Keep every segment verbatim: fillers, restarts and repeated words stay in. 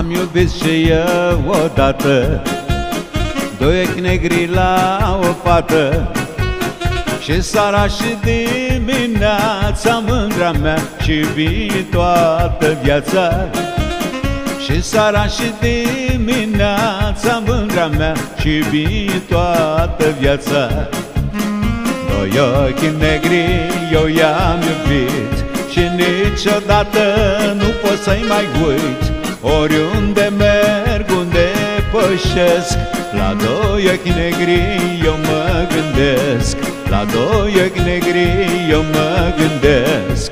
Am iubit și eu odată doi ochi negri la o fată, și seara și dimineața, mândra mea și iubi toată viața. Și seara și dimineața, mândra mea și iubi toată viața. Doi ochi negri eu i-am iubit și niciodată nu pot să-i mai uit. Oriunde merg, unde pășesc, la doi ochi negri eu mă gândesc. La doi ochi negri eu mă gândesc.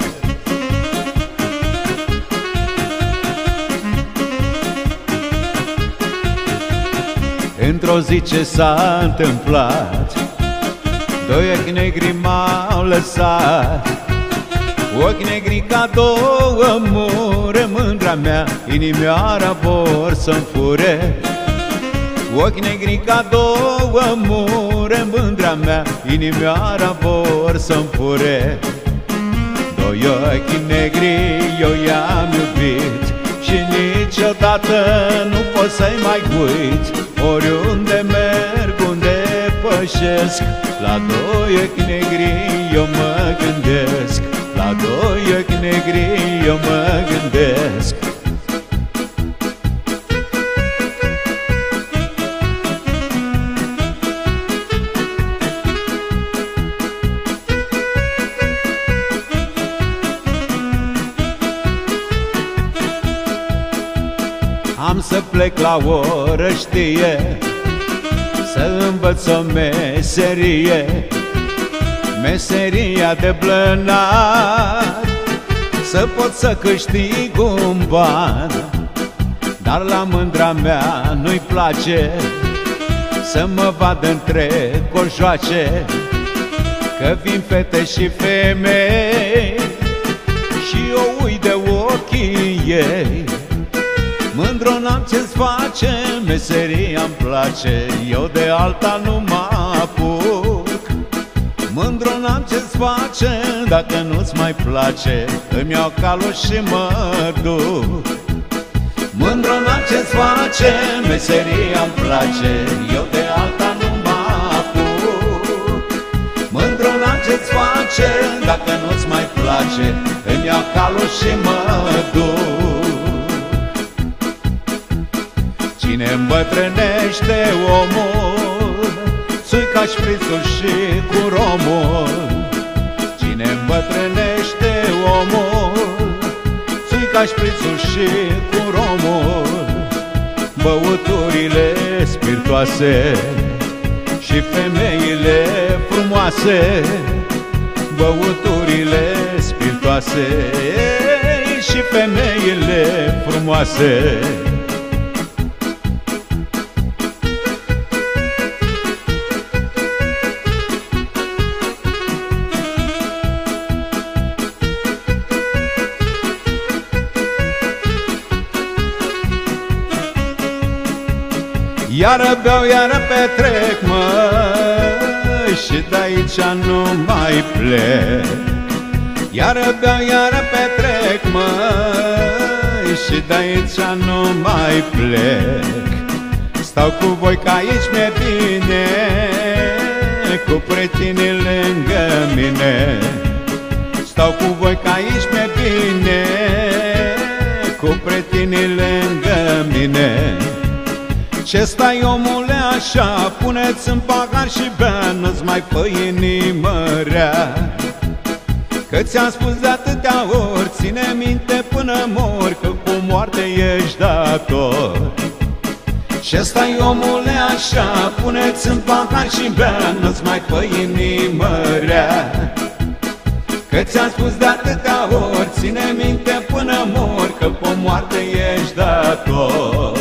Într-o zi ce s-a întâmplat, doi ochi negri m-au lăsat. Ochi negri ca două mure, mândra mea, inimioara vor să-mi fure. Ochi negri ca două mure, mândra mea, inimioara vor să-mi fure. Doi ochi negri eu i-am iubit și niciodată nu pot să-i mai uit. Oriunde merg, unde pășesc, la doi ochi negri eu mă gândesc. La doi ochi negri eu mă gândesc. Am să plec la o răștie să învăț o meserie, meseria de blănar, să pot să câștig un ban. Dar la mândra mea nu-i place să mă vadă între cojoace, că vin fete și femei și eu uit de ochii ei. Mândro n-am ce-ți face, meseria-mi place, eu de alta nu mă apuc. Mândro n-am ce-ți face, dacă nu-ți mai place, îmi iau calul și mă duc. Mândro n-am ce-ți face, meseria-mi place, eu de alta nu mă apuc. Mândro n-am ce-ți face, dacă nu-ți mai place, îmi iau calul și mă duc. Cine îmbătrânește omul, țuica șprițul și cu romul. Cine îmbătrânește omul, țuica șprițul și cu romul. Băuturile spiritoase și femeile frumoase. Băuturile spiritoase și femeile frumoase. Iară beau, iară petrec, măi, și de-aici nu mai plec. Iară beau, iară petrec, măi, și de-aici nu mai plec. Stau cu voi că aici mi-e bine, cu prietenii lângă mine. Stau cu voi că aici mi-e bine, cu prietenii lângă mine. Ce stai, omule, așa, puneți în pahar și bea, nu-ți mai fă inimă rea. Că ți-am spus de atâtea ori, ține minte până mor, că cu moarte ești dator. Ce stai, omule, așa, puneți în pahar și bea, nu-ți mai fă inimă rea. Că ți-am spus de atâtea ori, ține minte până mor, că cu moarte ești dator.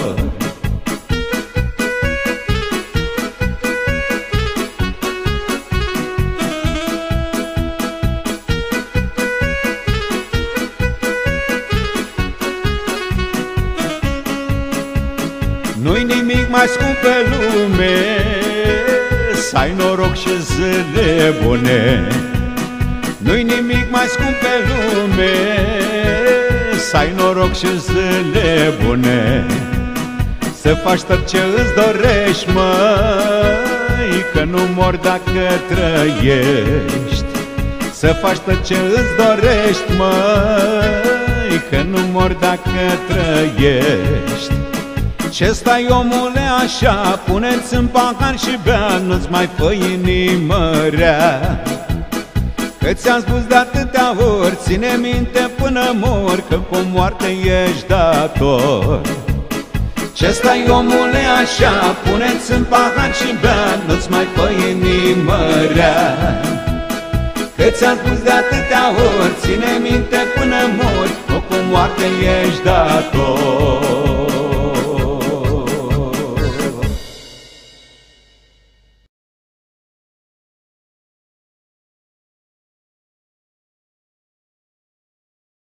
Nu-i nimic mai scump pe lume să ai noroc și zile bune. Nu-i nimic mai scump pe lume să ai noroc noroc și zile bune, să faci tot ce îți dorești, măi, că nu mor dacă trăiești. Să faci tot ce îți dorești, măi, că nu mor dacă trăiești. Ce stai, omule, așa? Pune-ți în pahar și bea, nu-ți mai fă inimă rea. Că ți-am spus de atâtea ori, ține minte până mor, că cu moarte ești dator. Ce stai, omule, așa? Pune-ți în pahar și bea, nu-ți mai fă inimă rea. Că ți-am spus de atâtea ori, ține minte până mor, că cu moarte ești dator.